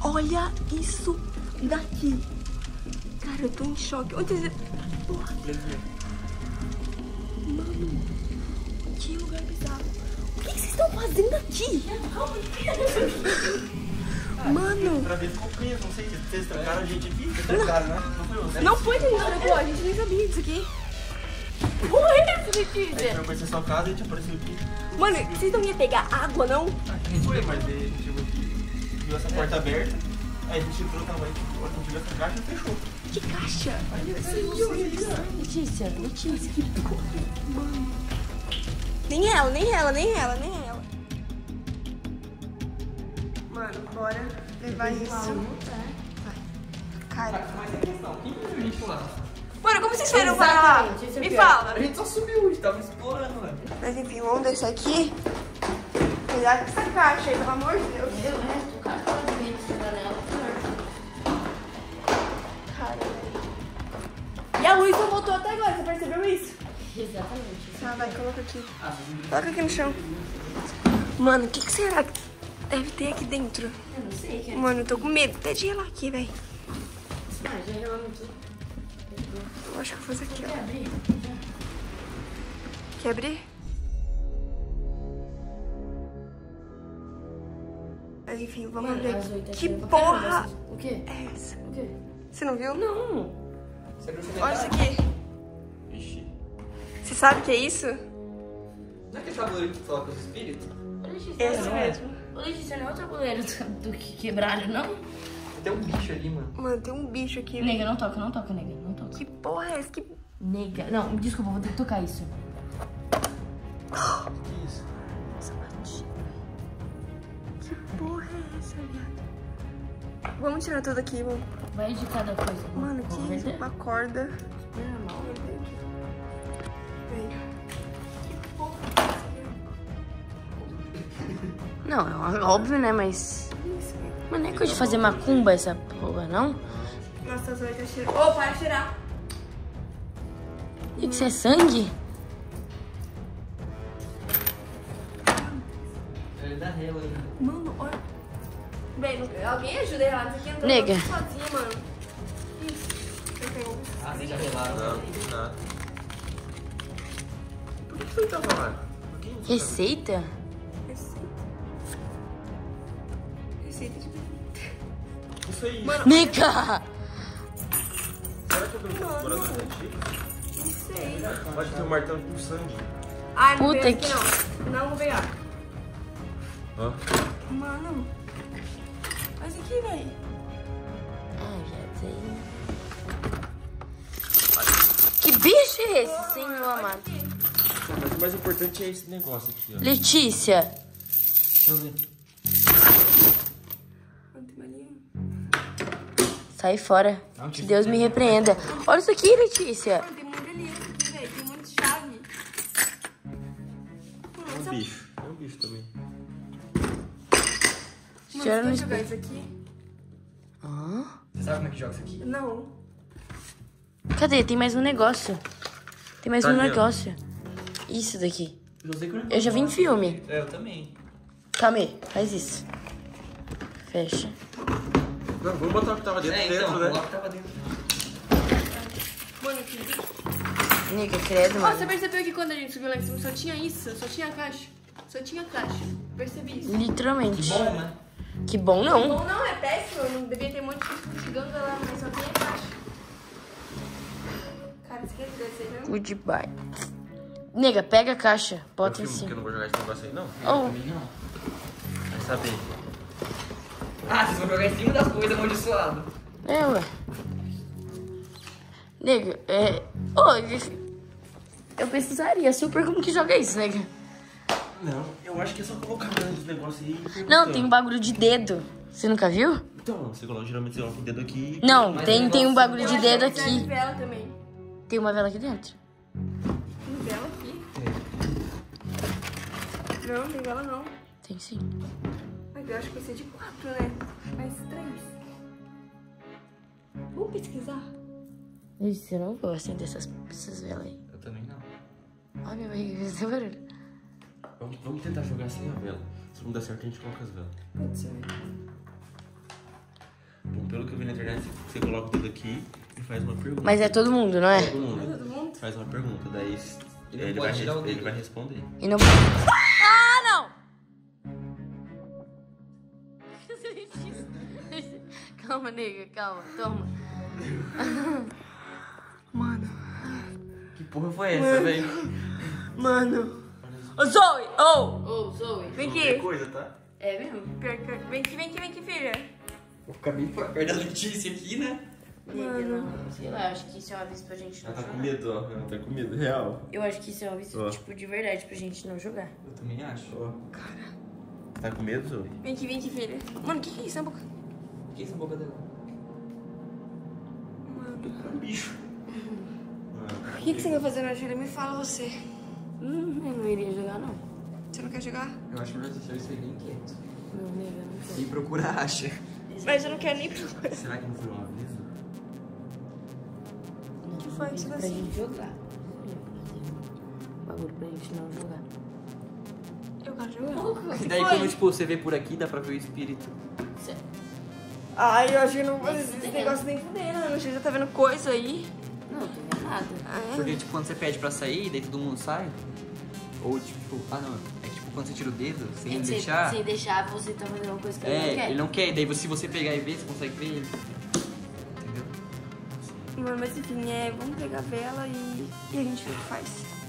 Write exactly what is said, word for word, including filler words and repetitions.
olha isso daqui. Cara, eu tô em choque. Onde você... Porra. Mano, que lugar bizarro. O que vocês estão fazendo aqui? Mano. Pra ver ficou preso, não sei se vocês trancaram a gente aqui. Vocês trancaram, né? Não foi você. Não foi que a gente trancou, a gente nem sabia disso aqui. Porra, é isso, Letícia? Aí eu conheci a sua casa e a gente apareceu aqui. Mano, vocês não iam pegar água, não? A gente foi, mas daí a gente chegou aqui, viu essa porta aberta. Aí a gente entrou, tava aí, a gente viu essa caixa e fechou. Que caixa? Letícia, Letícia, que porra. Mano. Nem ela, nem ela, nem ela, nem ela. Mano, bora levar isso. Vai. Cara. Mas é questão, quem viu a gente lá? Mano, como vocês foram para lá? Me fala. A gente só subiu, a gente tava explorando, velho. Mas enfim, vamos deixar aqui. Cuidado com essa caixa aí, pelo amor de Deus. Eu, né? O cara tá vendo essa janela. E a luz não voltou até agora, você percebeu isso? Exatamente. Tá, vai, coloca aqui. Coloca aqui no chão. Mano, o que, que será que deve ter aqui dentro? Eu não sei, cara. Mano, eu tô com medo até de ir lá aqui, velho. Ah, já gelamos aqui. Eu acho que eu vou fazer aqui, Quer ó. abrir? Quer abrir? Mas enfim, vamos Mano, ver. as oito Que aqui, eu vou porra pegar essas. O quê? é essa? O quê? Você não viu? Não. Você abriu o Olha isso secretário? aqui. Ixi. Você sabe o que é isso? Não é aquele tabuleiro que fala com os espíritos? Ô, Letícia, Esse não é. mesmo. Ô, Letícia, não é o tabuleiro do, do que quebralho, não? Tem um bicho ali, mano. Mano, tem um bicho aqui. velho. Nega, não toca, não toca, nega, não toca. Que porra é essa? Que... Nega, não, desculpa, vou ter que tocar isso. Que isso? Essa batida. Que porra é essa, viado? Vamos tirar tudo aqui, vamos. Vai de cada coisa. Mano, Vamos que isso? perder? Uma corda. Super normal. Vem. Que porra é essa, viado? Não, é óbvio, né, mas... Isso, velho. Mas não é coisa de fazer macumba essa porra, não? Nossa, as oito cheiram. Ô, para de cheirar. E que isso é sangue? Ele dá rela aí. Mano, olha. Bem, não- alguém ajuda ela. Você aqui entrou Nega. sozinha, mano. Isso. Você pegou. Ah, você já relaram? Não, não. Por que você tá falando? Por que isso? Receita? Receita. Receita de bebida. Isso aí. Mano, Nega! Será que eu dou um morador antigo? não sei. Pode ter um martelo com sangue. Ai, não Puta veio aqui que- não. Não vou pegar. Ó. Mano. Mas aqui, velho. Ah, já sei. Que bicho é esse, senhor amado? Mas o mais importante é esse negócio aqui, ó. Letícia! Deixa eu ver. Não tem malinha. Sai fora. Não, Que tipo- Deus me repreenda. Olha isso aqui, Letícia. Mano, tem muito ali aqui, velho. Tem muito chave. Mano, É um essa... bicho. É um bicho também. Mano, Cheira você no quer jogar espelho. isso aqui? Ah, Você sabe como é que joga isso aqui? Não. cadê? Tem mais um negócio. Tem mais Tá um ali, ó. negócio. Isso daqui. Eu, sei que Eu já vi em filme. É, eu também. Calma aí, faz isso. Fecha. Não, vamos botar o que tava dentro, É, dentro, então, né? coloca o que tava dentro. Mano, que... Nega, credo, Ó, mano. você percebeu que quando a gente subiu lá em cima só tinha isso? Só tinha a caixa? Só tinha a caixa. Percebi isso. Literalmente. Bom, né? Que bom não. Bom, não, é péssimo. Não devia ter um monte de ganga lá, mas só tem a caixa. Cara, isso aqui é descer mesmo? Goodbye. Nega, pega a caixa. Eu Bota em filmo, porque eu cima. não vou jogar esse negócio aí, não. Oh, Também não. Vai saber. Ah, vocês vão jogar em cima das coisas amaldiçoadas. é, ué. Nega, é... Oh, eu precisaria super como que joga isso, nega. Não, eu acho que é só colocar os negócios aí e perguntando. Não, tem um bagulho de dedo. Você nunca viu? Então, você coloca, geralmente você coloca o dedo aqui. Não, Mas tem, o tem um negócio- bagulho de Eu dedo achei que serve aqui. vela também. Tem uma vela aqui dentro. Tem vela aqui? Não, tem vela não. Tem sim. Mas eu acho que vai ser de quatro, né? Mais três. Vamos pesquisar? Isso, eu não vou acender essas, essas velas aí. Eu também não. Olha minha barriga com esse barulho. Vamos, vamos tentar jogar sem a vela. Se não der certo, a gente coloca as velas. Pode ser. pelo que eu vi na internet, você coloca o dedo aqui e faz uma pergunta. Mas é todo mundo, não é? Todo mundo. Todo mundo? Faz uma pergunta, daí Ele ele, não vai, pode tirar o res- ele dedo. vai responder. E não... Ah, não! Calma, nega, calma. Toma. Mano. Que porra foi essa, velho? Mano. Ô, Zoe! Ô! Ô, Zoe. Vem Qualquer aqui. coisa, tá? É mesmo? Pior que- Vem aqui, vem aqui, vem aqui, filha. Vou ficar bem perto da Letícia aqui, né? Nega, não. Sei lá, acho que isso é um aviso pra gente não Ela tá com jogar. medo, ó. Ela tá com medo, real. Eu acho que isso é um aviso, Ó. tipo, de verdade pra gente não jogar. Eu também acho. Ó. Tá com medo, Zoe? Vem aqui, vem aqui, filha. Mano, o que, que é isso na boca? O que é essa boca dela? É um bicho. O que, que você vai fazer na Júlia? Me fala você. Hum, eu não iria jogar, não. Você não quer jogar? Eu acho melhor deixar isso aí bem quieto. Não, nega, não quero. Quem procura, acha. Mas eu não quero nem procurar. Será que não foi um aviso? Não, que foi isso pra assim? gente jogar. Bagulho pra gente não jogar. Eu quero jogar. E daí quando tipo, você vê por aqui, dá pra ver o espírito. Sério. Ai, eu acho que não vou fazer esse negócio nem fudendo. Não sei, já tá vendo coisa aí. Não, não tem nada. Ah, é? Porque tipo, quando você pede pra sair, daí todo mundo sai. Ou tipo, ah não, é que tipo, quando você tira o dedo, sem Sem- deixar. Sem deixar, você tá fazendo uma coisa que ele não É, quer. ele não quer, daí se você pegar e ver, você consegue ver ele. Entendeu? Mano, mas enfim, é, vamos pegar a vela e, e a gente vê o que faz.